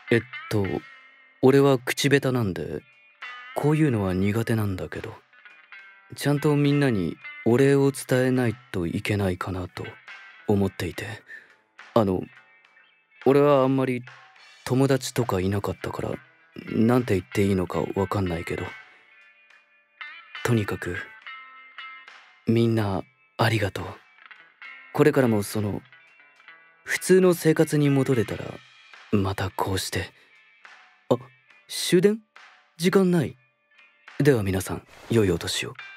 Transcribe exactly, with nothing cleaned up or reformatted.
えっと、俺は口下手なんで、こういうのは苦手なんだけど、ちゃんとみんなにお礼を伝えないといけないかなと思っていて。あの、俺はあんまり友達とかいなかったから、なんて言っていいのかわかんないけど。とにかく、みんなありがとう。これからもその、普通の生活に戻れたら、またこうして。あ、終電？時間ない。では皆さん、良いお年を。